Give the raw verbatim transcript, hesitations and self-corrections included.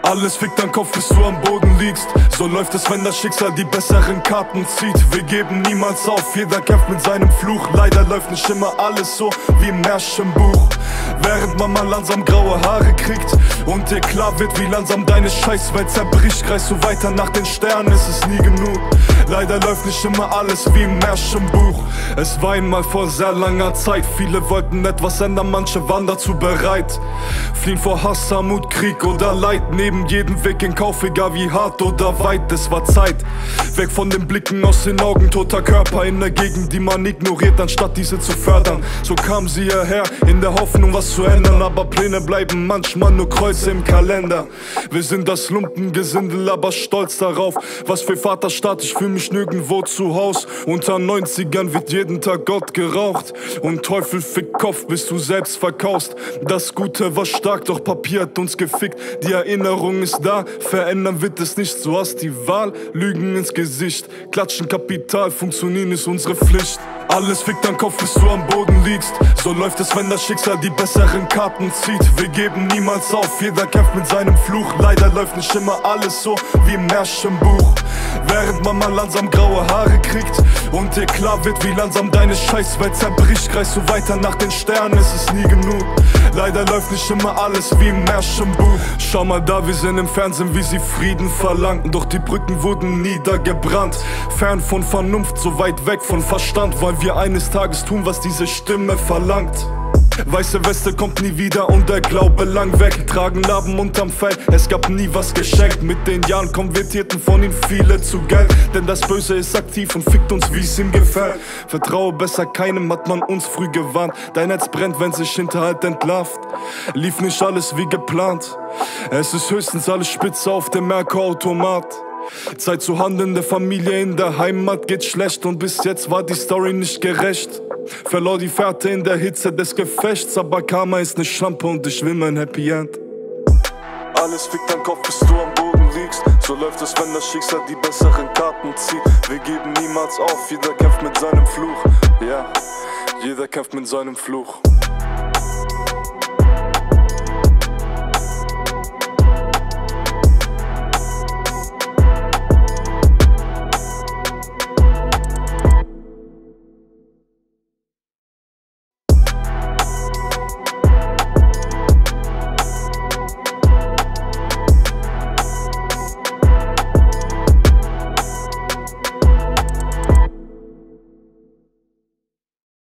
Alles fickt dein Kopf, bis du am Boden liegst. So läuft es, wenn das Schicksal die besseren Karten zieht. Wir geben niemals auf, jeder kämpft mit seinem Fluch. Leider läuft nicht immer alles so wie im Märchenbuch. Während man mal langsam graue Haare kriegt und dir klar wird, wie langsam deine Scheißwelt zerbricht, greifst du weiter nach den Sternen, es ist nie genug. Leider läuft nicht immer alles wie im Märchenbuch. Es war einmal vor sehr langer Zeit. Viele wollten etwas ändern, manche waren dazu bereit. Fliehen vor Hass, Armut, Krieg oder Leid. Nehmen jeden Weg in Kauf, egal wie hart oder weit. Es war Zeit, weg von den Blicken aus den Augen. Toter Körper in der Gegend, die man ignoriert, anstatt diese zu fördern. So kamen sie hierher, in der Hoffnung was zu ändern. Aber Pläne bleiben manchmal nur Kreuze im Kalender. Wir sind das Lumpengesindel, aber stolz darauf. Was für Vaterstaat, ich fühl mich nirgendwo zu Haus. Unter neunzigern wird jeden Tag Gott geraucht. Und Teufel fick Kopf, bis du selbst verkaufst. Das Gute war stark, doch Papier hat uns gefickt. Die Erinnerung ist da, verändern wird es nicht. Du hast die Wahl, Lügen ins Gesicht. Klatschen Kapital, funktionieren ist unsere Pflicht. Alles fickt dein Kopf, bis du am Boden liegst. So läuft es, wenn das Schicksal die besseren Karten zieht. Wir geben niemals auf, jeder kämpft mit seinem Fluch. Leider läuft nicht immer alles so wie im Märchenbuch. Während man mal langsam graue Haare kriegt und dir klar wird, wie langsam deine Scheißwelt zerbricht, greifst du weiter nach den Sternen, es ist nie genug. Leider läuft nicht immer alles wie im Märchenbuch. Schau mal da, wir sehen im Fernsehen, wie sie Frieden verlangten. Doch die Brücken wurden niedergebrannt. Fern von Vernunft, so weit weg von Verstand, weil wir eines Tages tun, was diese Stimme verlangt. Weiße Weste kommt nie wieder und der Glaube lang weg. Tragen Narben unterm Fell, es gab nie was geschenkt. Mit den Jahren konvertierten von ihnen viele zu Geld. Denn das Böse ist aktiv und fickt uns, wie es ihm gefällt. Vertraue besser keinem, hat man uns früh gewarnt. Dein Herz brennt, wenn sich Hinterhalt entlarvt. Lief nicht alles wie geplant. Es ist höchstens alles spitze auf dem Merkur-Automat. Zeit zu handeln, der Familie in der Heimat geht schlecht. Und bis jetzt war die Story nicht gerecht. Verlor die Fährte in der Hitze des Gefechts. Aber Karma ist ne Schlampe und ich will mein Happy End. Alles fickt dein Kopf, bis du am Boden liegst. So läuft es, wenn das Schicksal die besseren Karten zieht. Wir geben niemals auf, jeder kämpft mit seinem Fluch. Ja, jeder kämpft mit seinem Fluch.